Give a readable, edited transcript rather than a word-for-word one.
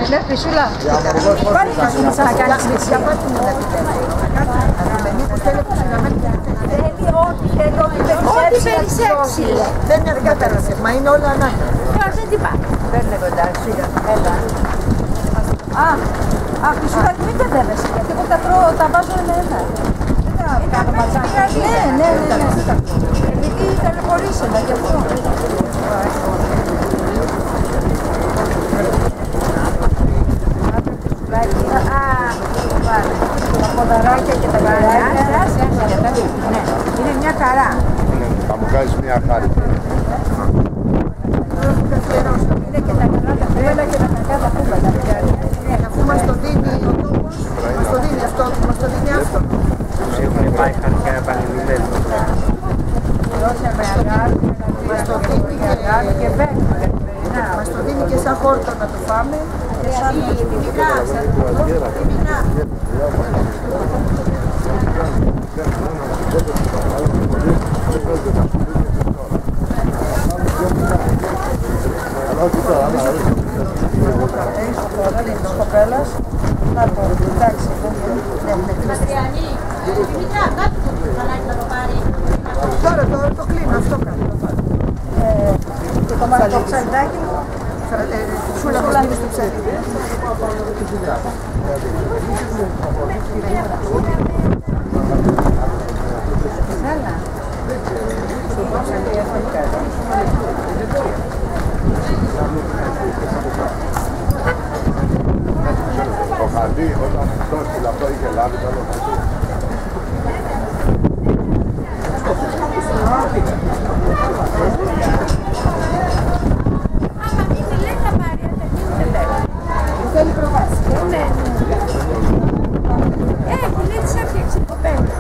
Ναι, Χρυσούλα. Πάρε και να κάνεις για πάτε μου να ό,τι περισσέψει. Δεν είναι κατάλαβε, μα είναι όλα ανάγκη. Δεν τι πάει. Παίρνε κοντά, σίγουρα. Έλα. Χρυσούλα, μην κατέβεσαι, γιατί εγώ τα βάζω με ένα. Δεν κάνω ματσάκια. Ναι. Επειδή ταλαιπωρήσαμε γι' αυτό. Τα ποδαράκια και τα γαλάκια. Ναι, είναι μια χαρά. Θα μου κάνεις μια χάρη. Είναι και τα καλά τα φρέλα και τα κακά τα κούμπαλα. Αφού μας το δίνει ο τόπος, μας το δίνει αυτό, μας το δίνει αυτό. Έχουν πάει χαρτιά επανειλημμένη. Μας το δίνει και αγάπη και βέγγμα. Μας το δίνει και σαν χόρτο να το φάμε. Και σαν τιμινά. Της κοπέλας. Να το, εντάξει. Πατριανή, Δημητρά, κάτω το καλάκι να το πάρει. Τώρα το κλείνω, αυτό κάνω. Και το ψαριδάκι μου, σούλα μας μείνει στο ψάρι. Έλα. Το χαρτί, όταν το στείλε αυτό είχε λάβει το άλλο χαρτί. Θέλει προβάσει. Ναι. Έχει, λέει της έφτιαξε η κοπέλα.